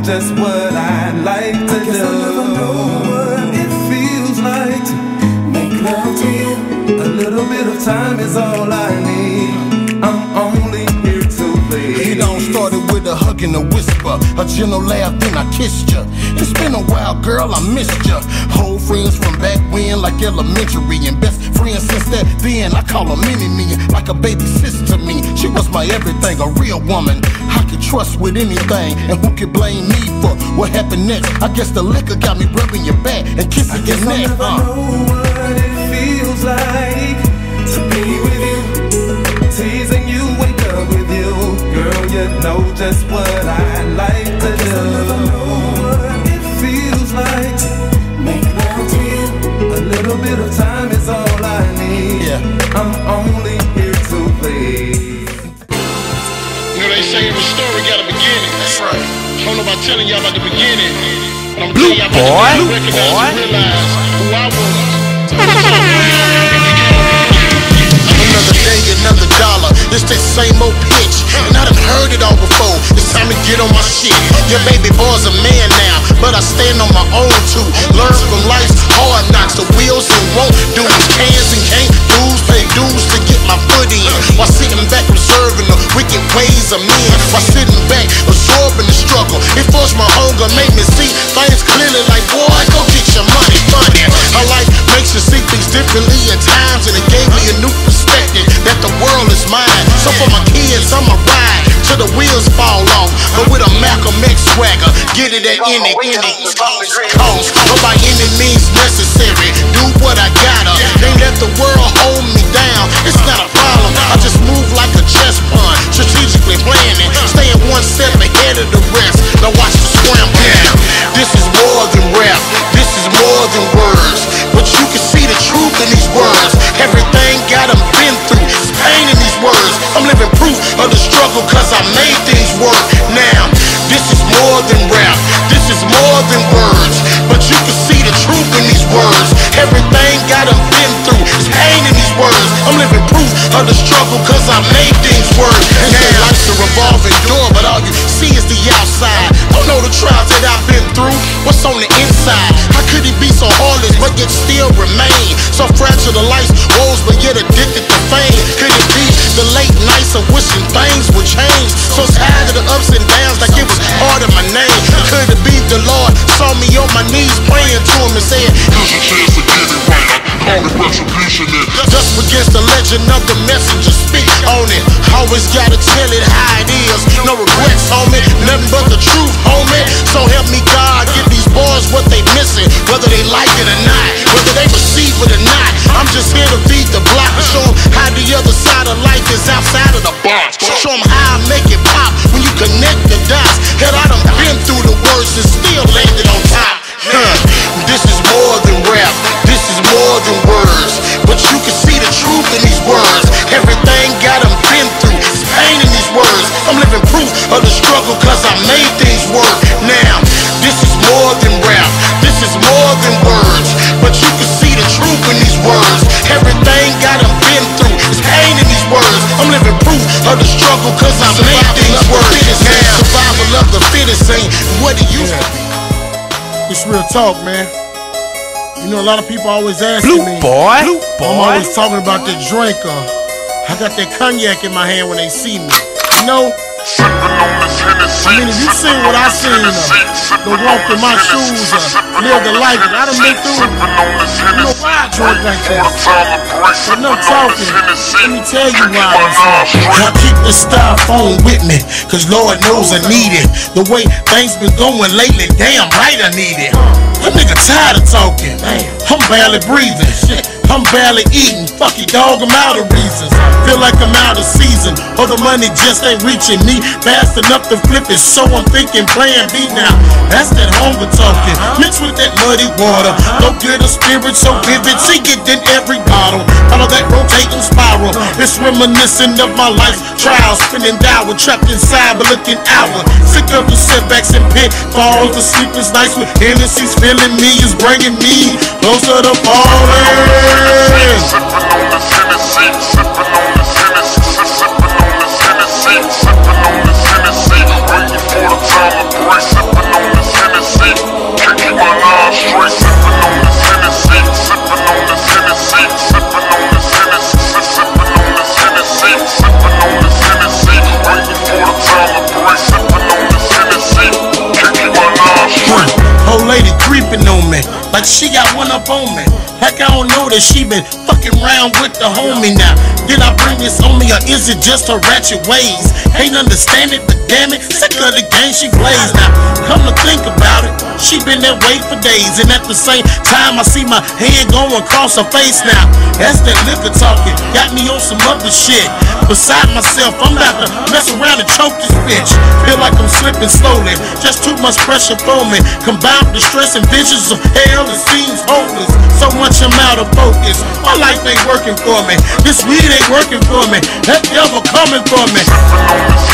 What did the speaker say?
just what I like to do. I'll never know what it feels like to make love to you. A little bit of time is all I need. I'm only here to play. It all started with a hug and a whisper, a gentle laugh, then I kissed you. It's been a while, girl, I missed you. Old friends from back when, like elementary, and best friends since that then. I call her mini-me, like a baby sister to me. She was my everything, a real woman I could trust with anything. And who could blame me for what happened next? I guess the liquor got me rubbing your back and kissing your neck. I never know what it feels like to be with you, teasing you, wake up with you. Girl, you know just what I like to do. I never know what it feels like to make love to you. A little bit of time is all I need. Yeah. I'm only here to play. You know they say every story got a beginning. That's right. I don't know about telling y'all about the beginning, but I'm Blue telling y'all about the recognize and realize who I was. Another day, another dollar. It's that same old pitch, and I done heard it all before. It's time to get on my shit. Your baby boy's a man now, but I stand on my own too. Learn from life's hard knocks, the wheels and won't do. Cans and can't dues, pay dues to get my foot in. While sitting back observing the wicked ways of men. While sitting back absorbing the struggle, it forced my hunger, made me see things clearly. Like, boy, go get your money, money. Our life makes you see things differently at times, and it gave me a new perspective that the world is mine. So for my kids, I'ma ride till the wheels fall off, but with a Malcolm X swagger, get it at any cost, but by any means necessary. Do what I gotta, ain't let the world hold me down. It's not a problem, I just move like a chess pawn, strategically planning, staying one step ahead of the rest. Now watch the scramble. This is more than rap, this is more than words, but you can see the truth in these words. Everything got them been through, it's pain in these words. I'm living proof of the struggle, cause I made things work. Now, this is more than rap, this is more than words, but you can see the truth in these words. Everything got them been through, it's pain in these words. I'm living proof of the struggle, cause I made things work. Now, life's a revolving door, but all you see is the outside. Don't know the trials that I've been through, what's on the inside. How could it be so heartless, but yet still remain so fragile to life's woes, but yet addicted to fame? Could it be the late nights of wishing things would change? So tired of the ups and downs, like it was part of my name. Could it be the Lord saw me on my knees praying to him and said, here's a chance to get it right, call it retribution. Just against the legend of the messenger, speak on it. Always gotta tell it how it is, no regrets, homie, nothing but the truth, homie. So help me God, give these boys what they missing, whether they like it or not, whether they receive it or not. I'm just here to feed the block and show them how the other side of life is outside of the box. Show them how I make it pop when you connect the dots. Hell, I done been through the worst and still landed on top. This is more than rap, this is more than words, but you can see the truth in these words. Everything got them been through, it's pain in these words. I'm living proof of the struggle, cause I made things work. Now, this is more than rap, this is more than words, but you can see the truth in these words. Everything got them been through, it's pain in these words. I'm living proof of the struggle, cause I made things work. Now, survival of the fittest ain't what it used to be. It's real talk, man. You know, a lot of people always ask me, Blue boy. I'm always talking about the drink. I got that cognac in my hand when they see me. You know? I mean, if you seen what I seen, the walk in my shoes, live the life that I done been through, you know why I drink like that. Enough talking. Let me tell you why I keep the styrofoam with me, cause Lord knows I need it. The way things been going lately, damn right I need it. That nigga tired of talking. I'm barely breathing. Shit, I'm barely eating. Fuck you, dog, I'm out of reasons. Feel like I'm out of season, or the money just ain't reaching me fast enough to flip it. So I'm thinking plan B now. That's that hunger talking, mixed with that muddy water. Don't get a spirit so vivid, see it in every bottle. Follow that rotating spiral. It's reminiscent of my life's trials, spinning downward, trapped inside but looking outward. Sick of the setbacks and pitfalls. The sleepless nights with Hennessy's feeling me is bringing me closer to falling. Sippin' on this Hennessy, sippin' on this Hennessy, sippin' on this Hennessy, sippin' on this Hennessy, waiting for the time to break, sippin' on like she got one up on me. Like I don't know that she been fucking round with the homie now. Did I bring this on me or is it just her ratchet ways? Ain't understand it, but damn it, sick of the game she plays. Now, come to think about it, she been that way for days. And at the same time, I see my hand going across her face now. That's that liquor talking, got me on some other shit. Beside myself, I'm about to mess around and choke this bitch. Feel like I'm slipping slowly, just too much pressure for me. Combined with the stress and visions of hell, it seems hopeless. So much I'm out of focus, my life ain't working for me. This weed ain't working for me, that devil coming for me.